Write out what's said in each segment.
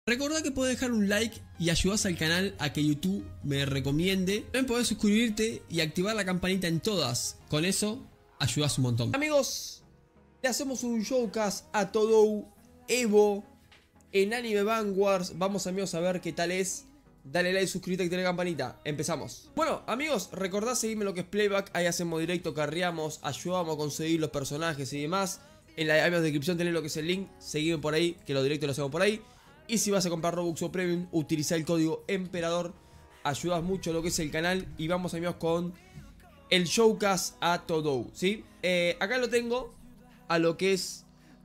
Recordá que podés dejar un like y ayudás al canal a que YouTube me recomiende. También podés suscribirte y activar la campanita en todas. Con eso ayudás un montón. Amigos, le hacemos un showcast a Todo Evo en Anime Vanguards. Vamos, amigos, a ver qué tal es. Dale like, suscríbete y activa la campanita. Empezamos. Bueno, amigos, recordá seguirme en lo que es Playback. Ahí hacemos directo, carreamos, ayudamos a conseguir los personajes y demás. En la descripción tenés lo que es el link. Seguime por ahí, que los directos los hacemos por ahí. Y si vas a comprar Robux o Premium, utiliza el código Emperador. Ayudas mucho a lo que es el canal. Y vamos, amigos, con el showcast a Todo, ¿sí? Acá lo tengo a lo que es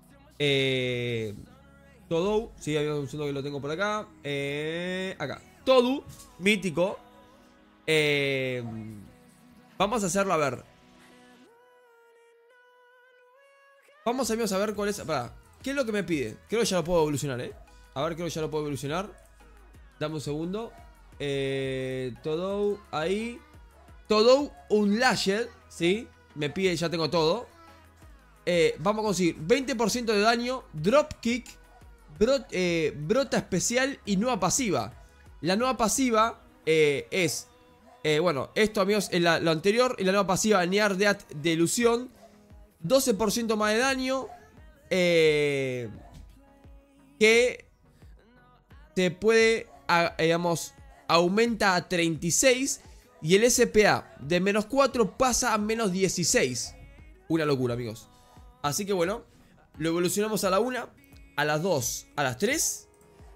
Todo. Sí, había un segundo que lo tengo por acá. Acá. Todo, mítico. Vamos a hacerlo, a ver. Vamos, amigos, a ver cuál es. Pará, ¿qué es lo que me pide? Creo que ya lo puedo evolucionar, A ver, creo que ya lo puedo evolucionar. Dame un segundo. Todo, ahí. Todo Unlashed, ¿sí? Me pide, ya tengo todo. Vamos a conseguir 20% de daño, Dropkick, brota especial y nueva pasiva. La nueva pasiva es... bueno, esto, amigos, es lo anterior. Y la nueva pasiva, Near Death de ilusión. 12% más de daño. Que se puede, digamos, aumenta a 36. Y el SPA de menos 4 pasa a menos 16. Una locura, amigos. Así que bueno, lo evolucionamos a la 1, a las 2, a las 3.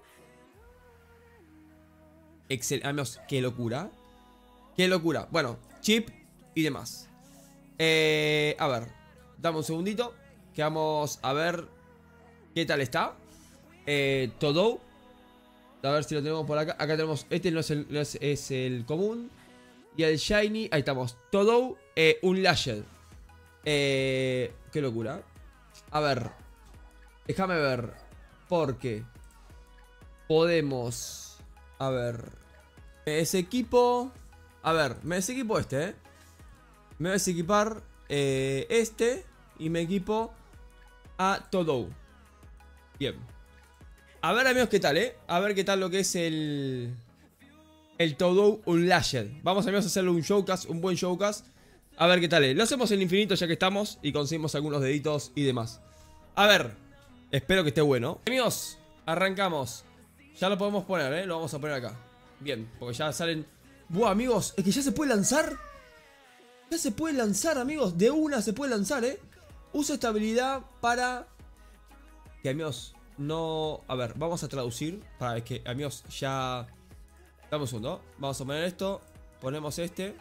Excelente, amigos, qué locura. Qué locura. Bueno, chip y demás. A ver, dame un segundito, que vamos a ver qué tal está. Todo. A ver si lo tenemos por acá. Acá tenemos, este no es el común. Y el shiny, ahí estamos. Todo Unlashed. Qué locura. A ver, déjame ver. Porque podemos, a ver, ese equipo. A ver, me desequipo este, me voy a desequipar este. Y me equipo a Todo. Bien. A ver, amigos, qué tal, a ver qué tal lo que es el Todo Unlashed. Vamos, amigos, a hacerle un showcast, un buen showcast. A ver qué tal, lo hacemos en infinito ya que estamos. Y conseguimos algunos deditos y demás. A ver, espero que esté bueno. Amigos, arrancamos. Ya lo podemos poner, lo vamos a poner acá. Bien, porque ya salen. Buah, amigos, es que ya se puede lanzar. Ya se puede lanzar, amigos. De una se puede lanzar, Usa esta habilidad para que, amigos, no... A ver, vamos a traducir para que, amigos, ya... Dame un segundo. Vamos a poner esto. Ponemos este.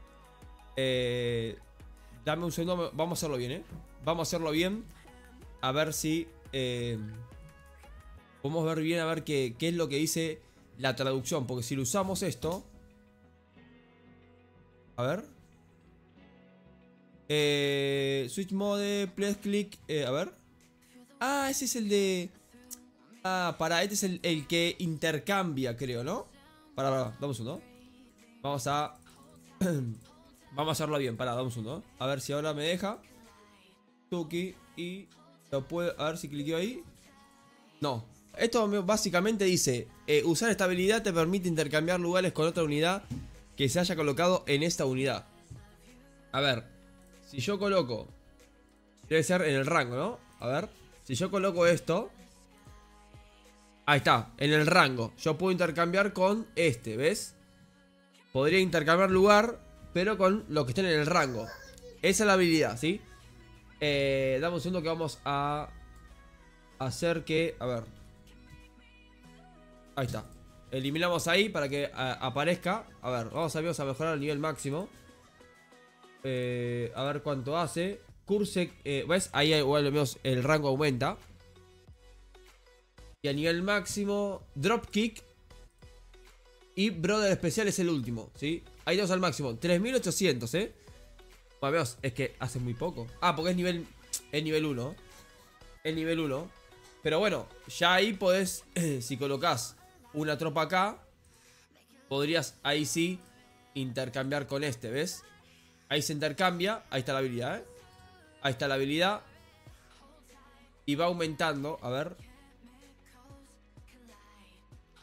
Dame un segundo. Vamos a hacerlo bien, Vamos a hacerlo bien. A ver si... podemos ver bien, a ver qué es lo que dice la traducción. Porque si lo usamos esto... A ver. Switch mode, please click. A ver. Ah, ese es el de... Ah, este es el que intercambia, creo, ¿no? Para, dame un segundo. Vamos a... Vamos a hacerlo bien, dame un segundo. A ver si ahora me deja. Tuki y... Lo puedo... A ver si cliqueo ahí. No. Esto básicamente dice... usar esta habilidad te permite intercambiar lugares con otra unidad que se haya colocado en esta unidad. A ver. Si yo coloco... Debe ser en el rango, ¿no? A ver. Si yo coloco esto... Ahí está, en el rango. Yo puedo intercambiar con este, ¿ves? Podría intercambiar lugar, pero con lo que estén en el rango. Esa es la habilidad, ¿sí? Dame un segundo que vamos a hacer que... A ver. Ahí está. Eliminamos ahí para que aparezca. A ver, vamos, amigos, a mejorar el nivel máximo. A ver cuánto hace. Curse, ¿ves? Ahí igual, amigos, el rango aumenta. Y a nivel máximo, Dropkick y Brother especial es el último, ¿sí? Ahí tenemos al máximo, 3800, Bueno, amigos, es que hace muy poco. Ah, porque es nivel 1. Es nivel 1. Pero bueno, ya ahí podés, si colocás una tropa acá, podrías ahí sí intercambiar con este, ¿ves? Ahí se intercambia, ahí está la habilidad, Ahí está la habilidad. Y va aumentando, a ver.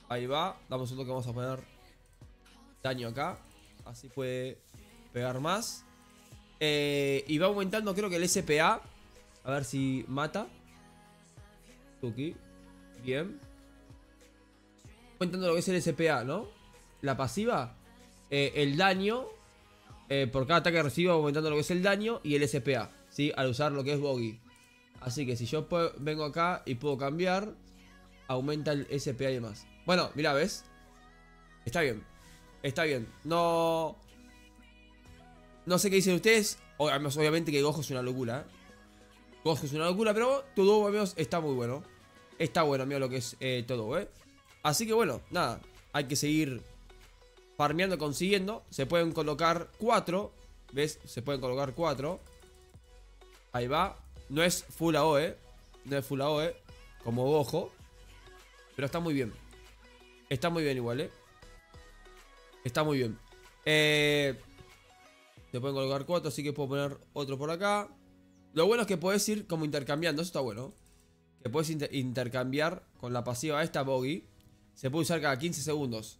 Ahí va. Damos un toque, vamos a poner daño acá. Así puede pegar más. Y va aumentando creo que el SPA. A ver si mata. Tuki. Bien. Aumentando lo que es el SPA, ¿no? La pasiva. El daño. Por cada ataque que recibo aumentando lo que es el daño y el SPA, ¿sí? Al usar lo que es Boggy. Así que si yo vengo acá y puedo cambiar, aumenta el SPA y demás. Bueno, mira, ¿ves? Está bien. Está bien. No sé qué dicen ustedes. Obviamente que Gojo es una locura, Gojo es una locura, pero todo, amigos, está muy bueno. Está bueno, amigos, lo que es todo, Así que bueno, nada. Hay que seguir farmeando, consiguiendo. Se pueden colocar 4. ¿Ves? Se pueden colocar 4. Ahí va. No es full AOE. No es full AOE. Como Gojo. Pero está muy bien. Está muy bien igual, Está muy bien. Se pueden colocar 4. Así que puedo poner otro por acá. Lo bueno es que puedes ir como intercambiando. Eso está bueno. Que puedes intercambiar con la pasiva esta Boggy. Se puede usar cada 15 segundos.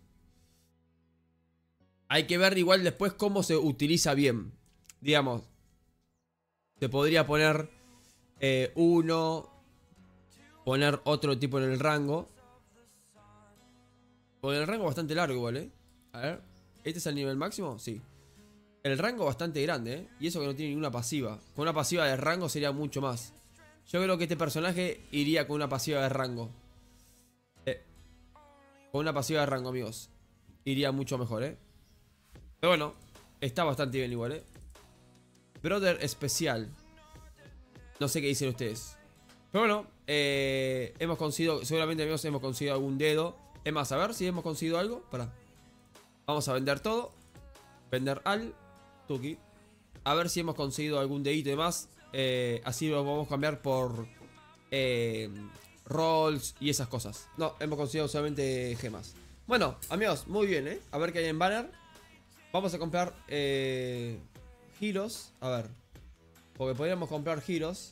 Hay que ver igual después cómo se utiliza bien. Digamos, se podría poner uno, poner otro tipo en el rango. Con el rango bastante largo igual, A ver, ¿este es el nivel máximo? Sí. El rango bastante grande, Y eso que no tiene ninguna pasiva. Con una pasiva de rango sería mucho más. Yo creo que este personaje iría con una pasiva de rango. Con una pasiva de rango, amigos. Iría mucho mejor, Pero bueno, está bastante bien igual, Brother especial. No sé qué dicen ustedes. Pero bueno, hemos conseguido, seguramente, amigos, hemos conseguido algún dedo. Es más, a ver si hemos conseguido algo. Pará. Vamos a vender todo. Vender al Tuki. A ver si hemos conseguido algún dedito y demás. Así lo vamos a cambiar por rolls y esas cosas. No, hemos conseguido solamente gemas. Bueno, amigos, muy bien, A ver qué hay en banner. Vamos a comprar giros. A ver. Porque podríamos comprar giros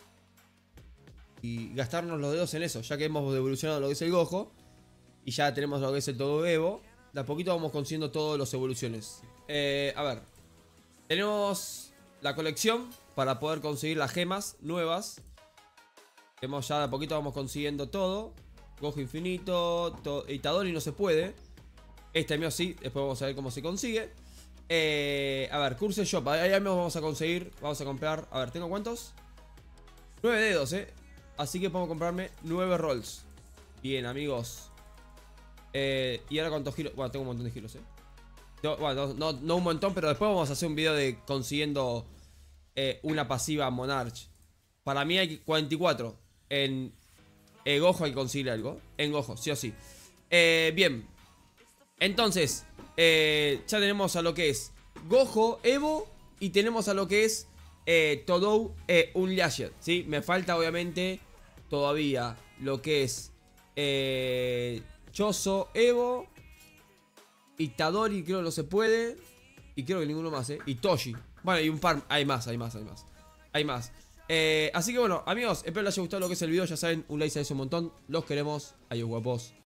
y gastarnos los dedos en eso. Ya que hemos evolucionado lo que es el Gojo y ya tenemos lo que es el todo Evo. De a poquito vamos consiguiendo todas las evoluciones. A ver. Tenemos la colección para poder conseguir las gemas nuevas. Tenemos ya de a poquito vamos consiguiendo todo. Gojo infinito. Itadori no se puede. Este mío sí. Después vamos a ver cómo se consigue. A ver, Curse Shop. Ahí mismo vamos a conseguir. Vamos a comprar. A ver, ¿tengo cuántos? 9 dedos, Así que podemos comprarme 9 rolls. Bien, amigos. Y ahora cuántos giros. Bueno, tengo un montón de giros, Bueno, no un montón, pero después vamos a hacer un video de consiguiendo una pasiva Monarch. Para mí hay 44. En Gojo hay que conseguir algo. En Gojo, sí o sí. Bien. Entonces, ya tenemos a lo que es Gojo, Evo. Y tenemos a lo que es Todou Unleashed, ¿sí? Me falta obviamente todavía lo que es Choso, Evo. Itadori creo que no se puede. Y creo que ninguno más, Y Toshi. Bueno, y un par. Hay más. Así que bueno, amigos, espero les haya gustado lo que es el video. Ya saben, un like se hace un montón. Los queremos. Adiós, guapos.